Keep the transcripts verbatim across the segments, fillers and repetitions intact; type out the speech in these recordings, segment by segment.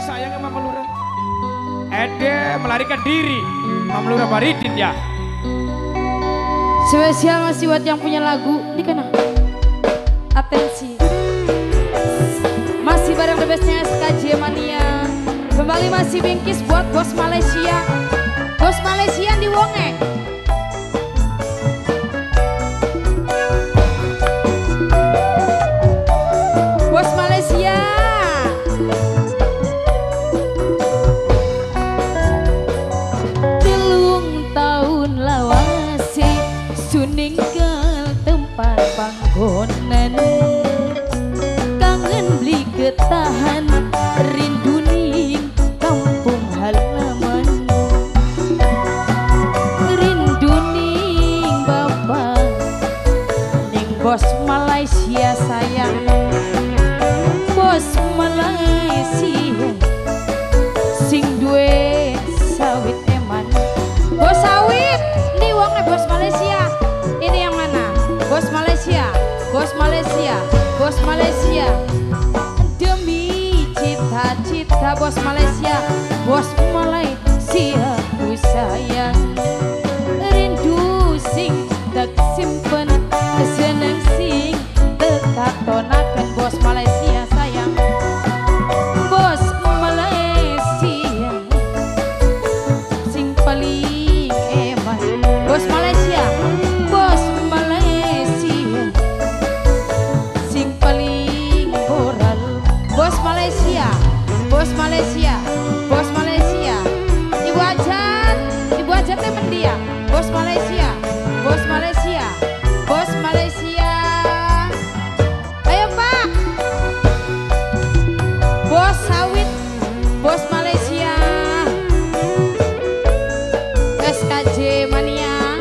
sayang sama Mama Lurah. Ede melarikan diri. Mama Lurah Baridin ya. Spesial masih buat yang punya lagu. Ini kan atensi. Masih bareng the bestnya S K J Mania. Kembali masih bingkis buat bos Malaysia. Bos Malaysia di Wonge. Bos Malaysia. Telung tahun lawase suninggal tempat panggonan. Kangen beli ketahan rindu ning kampung halaman. Rindu ning bapak ning bos Malaysia sayang. Bos Malaysia sing duwe sawit eman. Bos sawit ini wongnya bos Malaysia. Ini yang mana? Bos Malaysia, bos Malaysia, bos Malaysia. Demi cita-cita bos Malaysia, bos Malaysia ku sayang. Rindu sing tak simpen, seneng sing tak tonakan bos Malaysia sayang. Bos Malaysia sing paling eman. Bos Malaysia, bos Malaysia sing paling moral. Bos Malaysia, bos Malaysia, bos Malaysia. Ibu Ajat, Ibu Ajat temen dia. Bos Malaysia, bos Malaysia, bos Malaysia. Ayo Pak. Bos sawit, bos Malaysia. S K J Mania.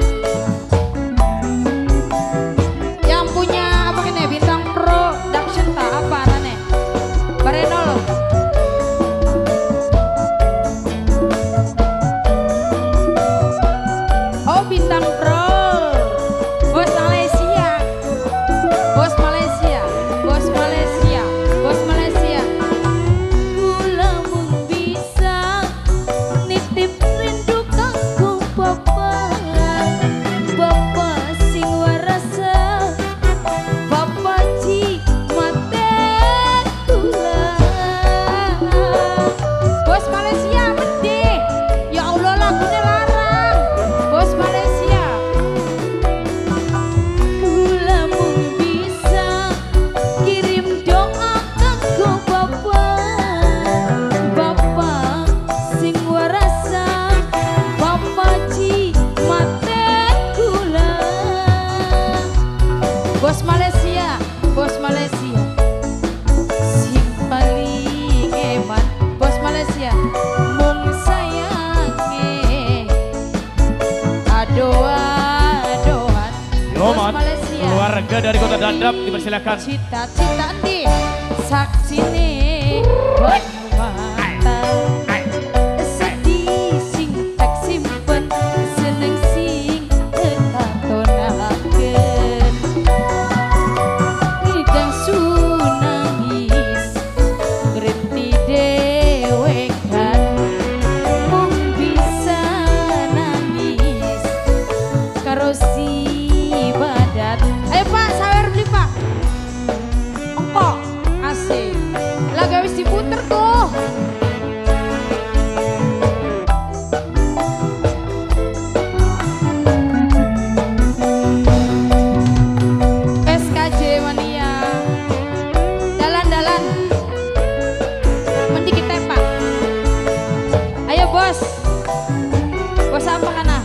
Yang punya apa ini bintang production tak apa nane? Barenol. Oh bintang pro. Bos Malaysia. Bos Malaysia. Bos Malaysia. Bos Malaysia. Mula mung bisa nitip rindu kanggo bapak. Bapak sing warasa. Bapak ji mate kula. Bos Malaysia mede. Ya Allah lagunya larang. Bos Malaysia. Kula mung bisa kirim doa kanggo bapak. Bapak sing warasa. Bapak ji mate kula. Bos Malaysia, bos Malaysia sing paling hebat. Bos Malaysia mung sayange adoan-adoan. Bos Yoman, Malaysia keluarga dari kota Dadap dipersilakan. cita-cita di saksine mata. Sedih sing tak simpen, seneng sing tak tonaken. Dan sunangis ngerti dewe kan mung bisa nangis karo si badat. Ayo Pak, sawer beli Pak. Engkok asik. Laga wis diputer tuh. S K J Mania. Dalan-dalan. Mending kita Pak. Ayo bos. Bos apa kana?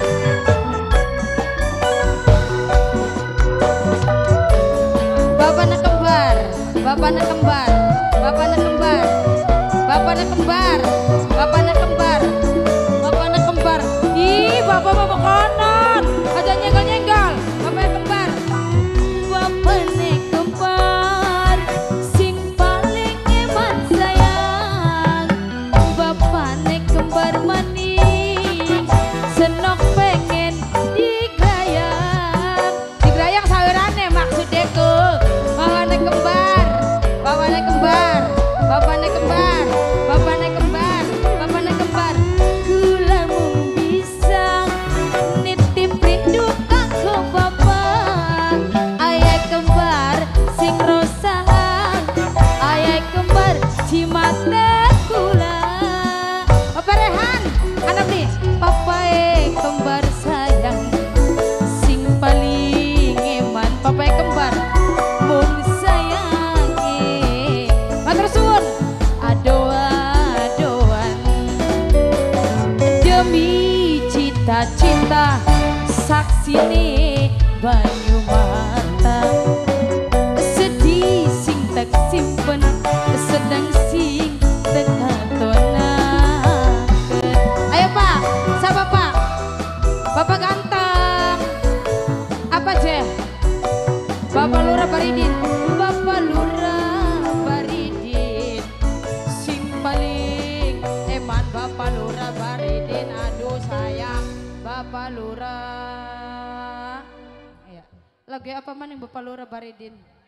Bapaknya kembar, bapaknya kembar, bapaknya kembar, bapaknya kembar, bapaknya kembar, bapaknya kembar. Ih, bapak-bapak kanan, aja nyenggal-nyenggal, bapaknya kembar. Bapaknya kembar, sing paling hebat sayang. Bapaknya kembar maning, senok pengen digrayang. Digrayang sawerannya maksudnya ke. Bapaknya kembar, bapaknya kembar, bapaknya kembar, bapaknya kembar. preman Bapak Lurah Baridin, aduh sayang Bapak Lurah. Ya. Lagu apa man yang Bapak Lurah Baridin?